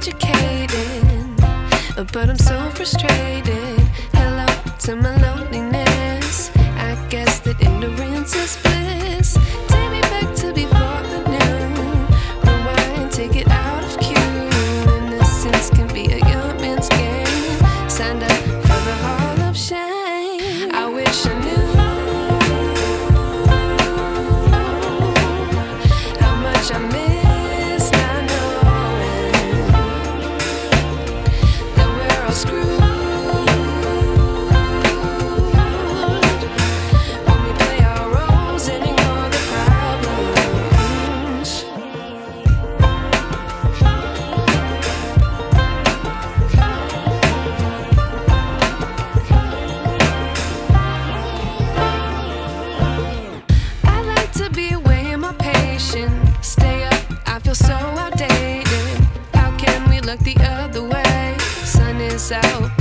educated, but I'm so frustrated. Hello to my loneliness. I guess that ignorance is bliss. Take me back to before the new. Rewind, take it out of cue. Innocence can be a young man's game. Signed up for the hall of shame. I wish I knew how much I miss not knowing that we're all screwed. Stay up, I feel so outdated. How can we look the other way? Sun is out,